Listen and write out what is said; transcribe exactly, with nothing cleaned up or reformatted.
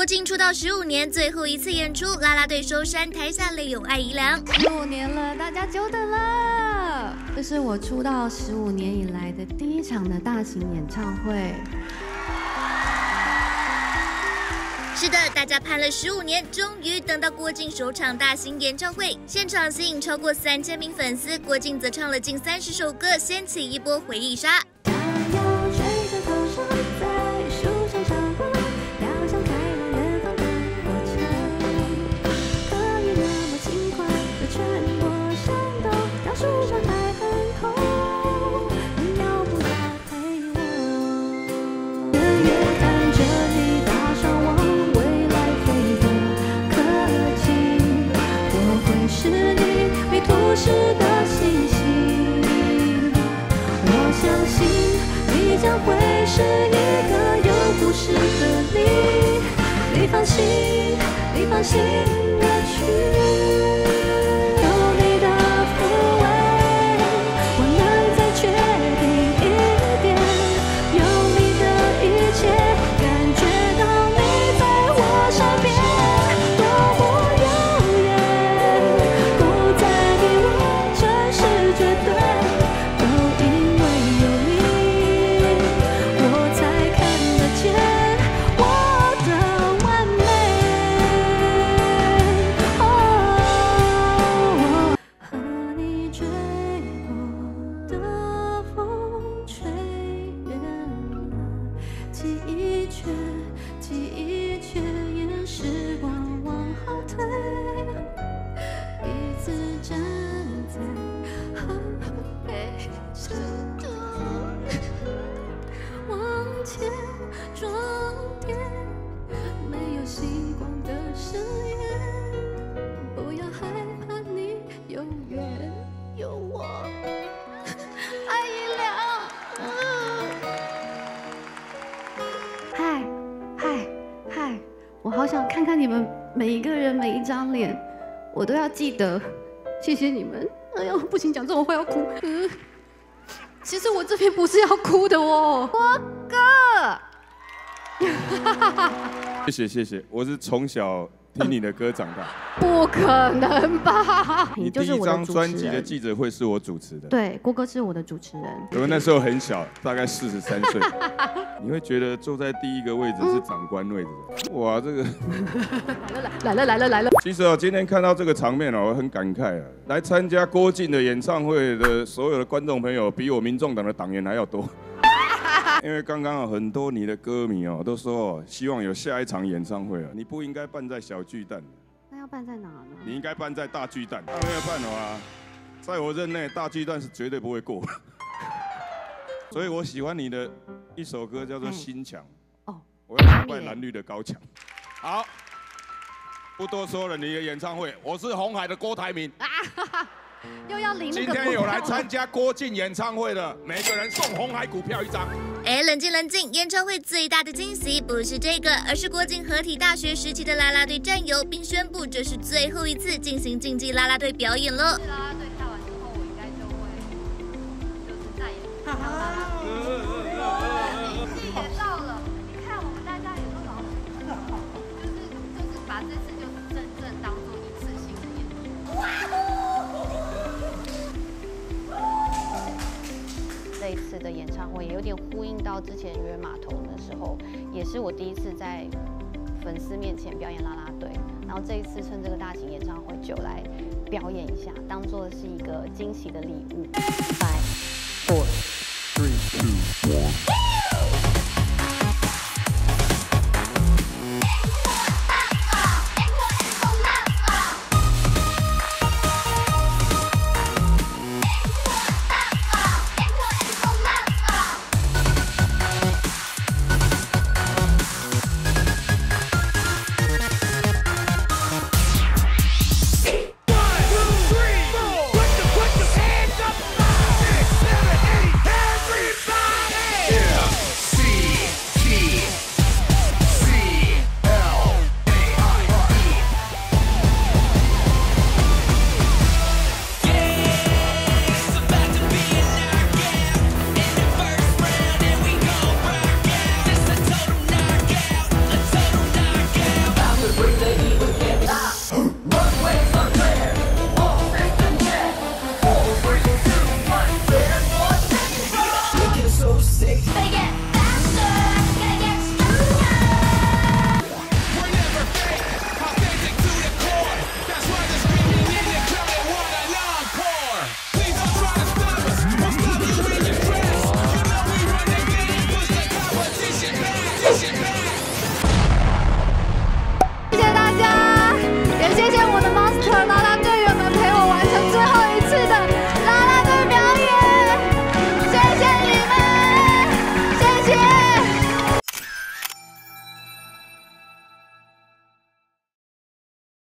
郭靖出道十五年，最后一次演出，啦啦队收山，台下泪涌爱姨良。 十五年了，大家久等了。这是我出道十五年以来的第一场的大型演唱会。 是的，大家盼了十五年，终于等到郭靖首场大型演唱会，现场吸引超过三千名粉丝，郭靖则唱了近三十首歌，掀起一波回忆杀。 将会是一个有故事的你，你放心，你放心的去。有你的抚慰，我能再确定一点。有你的一切，感觉到你在我身边，多么遥远，不在你我，这是绝对。 我好想看看你们每一个人每一张脸，我都要记得。谢谢你们。哎呦，不行，讲这种话要哭。嗯，其实我这边不是要哭的哦，郭哥。 谢谢谢谢，我是从小听你的歌长大。 不可能吧？ 你第一张专辑的记者会是我主持的。 对，郭哥是我的主持人。 因为那时候很小，大概四十三岁。你会觉得坐在第一个位置是长官位置的。哇，这个来了来了来了！ 其实啊，今天看到这个场面啊，我很感慨啊。来参加郭靖的演唱会的所有的观众朋友，比我民众党的党员还要多。因为刚刚啊，很多你的歌迷哦都说希望有下一场演唱会啊，你不应该办在小巨蛋。 那要办在哪呢？ 你应该办在大巨蛋。没有办法啊，在我任内，大巨蛋是绝对不会过。所以我喜欢你的一首歌叫做《心墙》。哦，我要打败蓝绿的高墙。好，不多说了，你的演唱会，我是红海的郭台铭。 又要领今天有来参加郭靖演唱会的，每个人送红海股票一张。 哎，冷静冷静！演唱会最大的惊喜不是这个，而是郭靖合体大学时期的啦啦队战友，并宣布这是最后一次进行竞技啦啦队表演了。啦啦队跳完之后，我应该就会就是再也不看啦啦队。年纪也到了，你看我们大家也都老了，就是就是把这次就是真正当做一次性的演出。 这一次的演唱会也有点呼应到之前渔人码头的时候，也是我第一次在粉丝面前表演啦啦队，然后这一次趁这个大型演唱会就来表演一下，当做是一个惊喜的礼物。Five, four, three, two, one.